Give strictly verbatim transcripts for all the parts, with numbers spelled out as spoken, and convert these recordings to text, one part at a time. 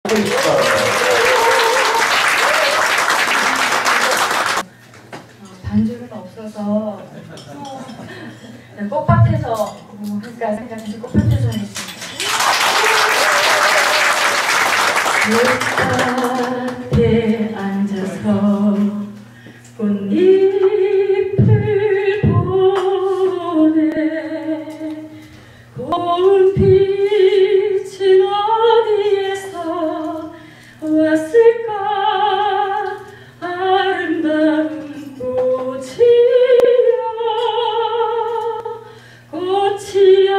반주는 없어서 꽃밭에서 할까 생각해서 꽃밭에서 하겠습니다. 꽃밭에 앉아서 꽃잎을 보네. 고운 빛은 어디에서 왔을까. 아름다운 꽃이여 꽃이여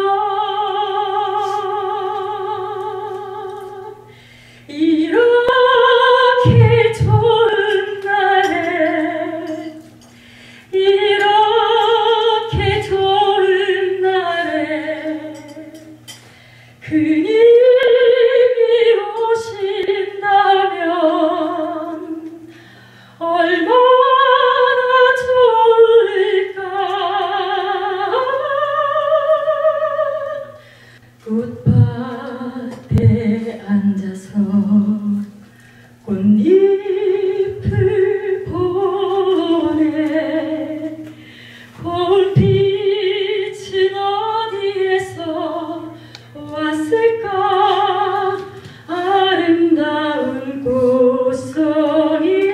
이렇게 좋은 날에 이렇게 좋은 날에 그님이 오신다면 얼마나 좋을까. 꽃밭에 앉아서 꽃잎을 보네. 고운 빛은 어디에서 왔을까. 아름다운 꽃송이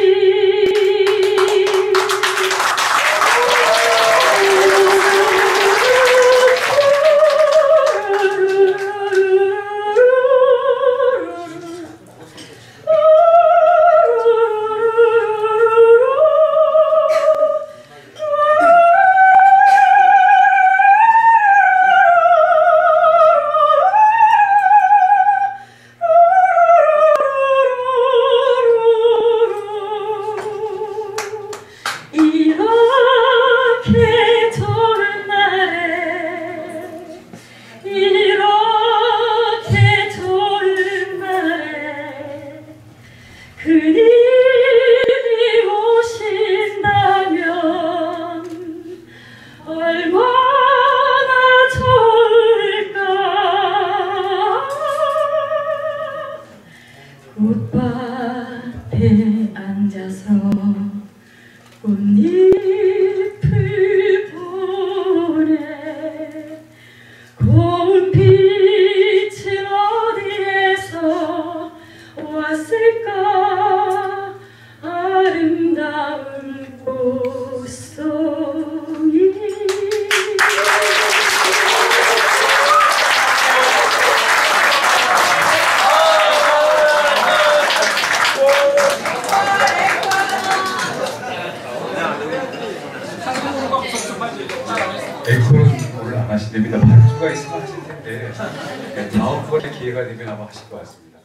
이렇게 좋은 날에 이렇게 좋은 날에 그님이 오신다면 얼마나 좋을까. 꽃밭에 앉아서 꽃잎을 보네. 고운 빛은 어디에서 왔을까. 아름다운 꽃송이 앵콜은 오늘 안 하신답니다. 반주가 있으면 하실 텐데 다음번에 기회가 되면 아마 하실 것 같습니다.